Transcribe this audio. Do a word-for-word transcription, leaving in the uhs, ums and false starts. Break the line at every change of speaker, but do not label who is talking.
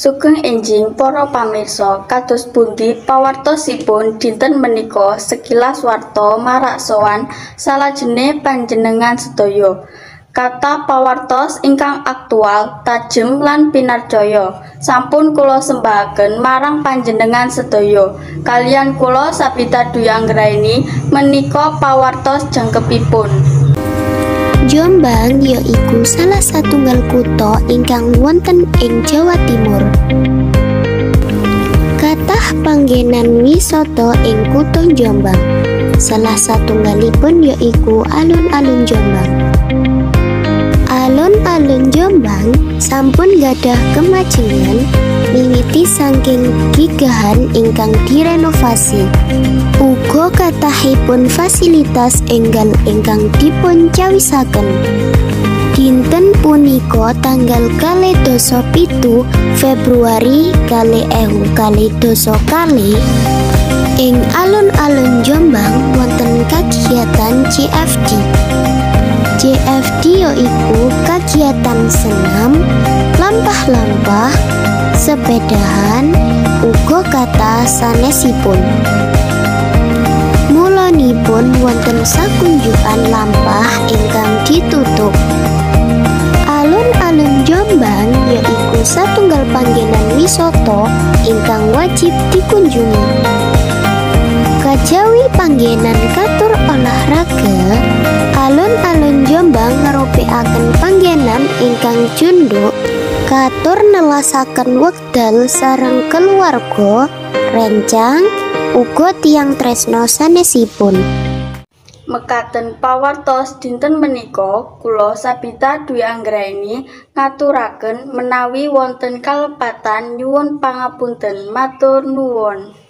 Sugeng enjing para pamirsa, kados pundi pawartosipun dinten menika sekilas warta marak sowan salajengipun panjenengan sedaya. Kata pawartos ingkang aktual, tajem lan pinarcaya sampun kula sembahaken marang panjenengan sedaya. Kaliyan kula Sabita Dwi Anggraini menika pawartos jangkepipun.
Jombang yaiku salah satunggal kutha ingkang wonten ing Jawa Timur. Kathah panggenan wisata ing kutha Jombang. Salah satunggalipun yaiku alun-alun Jombang. Alun-alun Jombang sampun gadah kemajengan miwiti saking gigahan ingkang direnovasi. Uga kathahipun fasilitas enggal ingkang dipun cawisaken. Dinten punika tanggal kalih dasa pitu Februari kalih ewu kalih dasa kalih ing alun-alun Jombang wonten kagiatan C F D. C F D yaiku kagiatan senam, lampah-lampah, sepedahan, uga kathah sanesipun. Mulanipun wonten sakunjukan lampah ingkang ditutup. Alun-alun Jombang yaiku satunggal panggenan wisata ingkang wajib dikunjungi. Kajawi panggenan katur olahraga, alun-alun Jombang ngarupikaken panggenan ingkang junduk katur nelasaken wekdal sareng keluarga, rencang, uga tiyang tresna sanesipun.
Mekaten pawartos dinten menika kula Sabita Dwi Anggraini ngaturaken menawi wonten kalepatan nyuwun pangapunten, matur nuwun.